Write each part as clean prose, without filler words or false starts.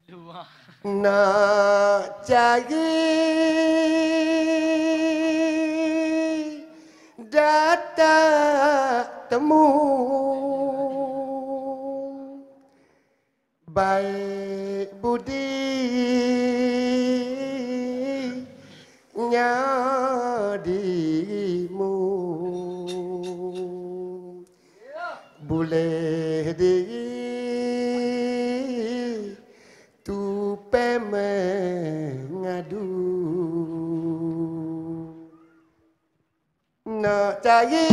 Nak cari data temu baik budi dirimu boleh diri tupai mengadu nak cari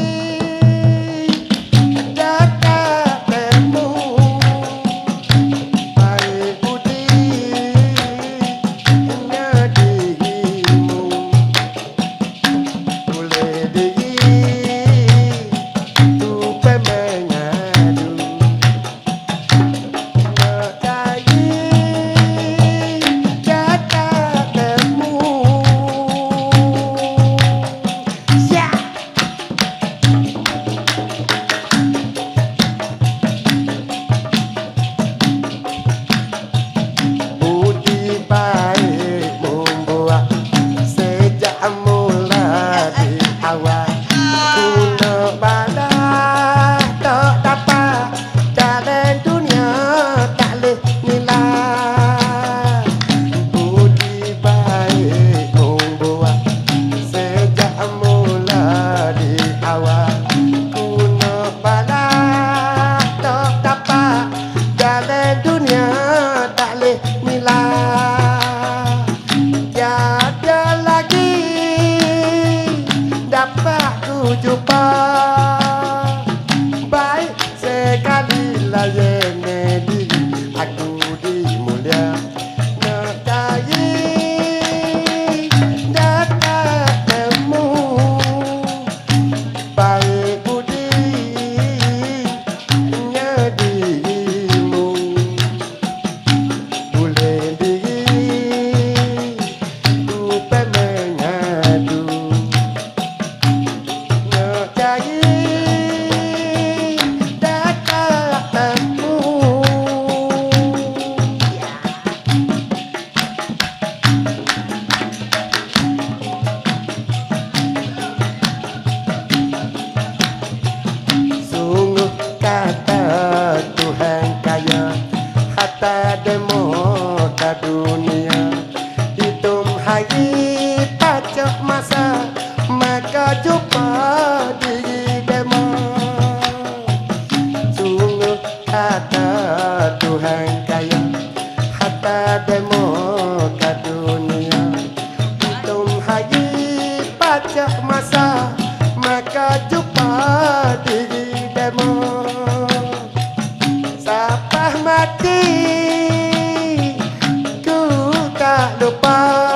jumpa baik sekali layan diri aku dimulia nak cari data temu baik budi dirimu boleh diri tupai mengadu dunia hitung hari pacak masa maka jumpa diri demo sungguh kata Tuhan kaya harta demo ke dunia hitung hari pacak masa maka jumpa diri demo sapah mati lupa